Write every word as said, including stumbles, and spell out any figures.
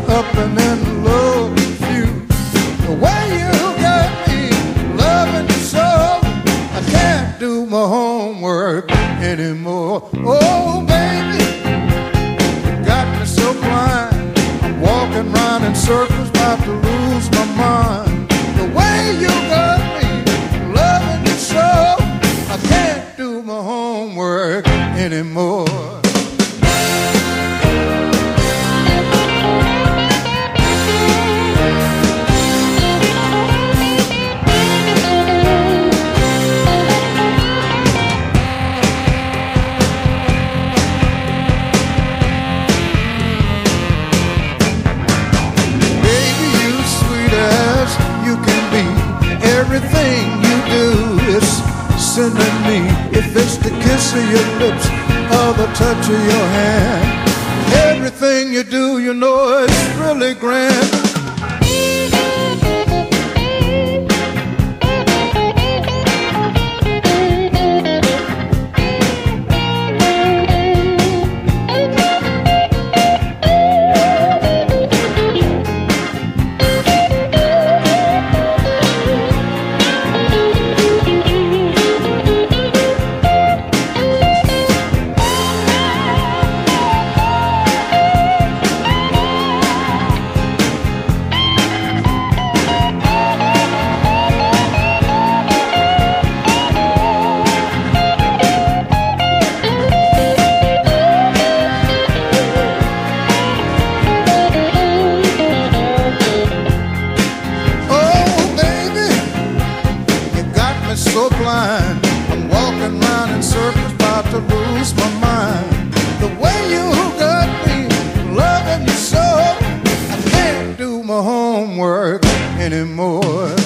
up and in love with you. The way you got me loving you so, I can't do my homework anymore. Oh baby, you got me so blind, I'm walking round in circles, about to lose my mind. The way you got me loving you so, I can't do my homework anymore. Everything you do is sending me. If it's the kiss of your lips or the touch of your hand, everything you do, you know it's really grand. So blind, I'm walking round in circles, about to lose my mind. The way you got me loving you so, I can't do my homework anymore.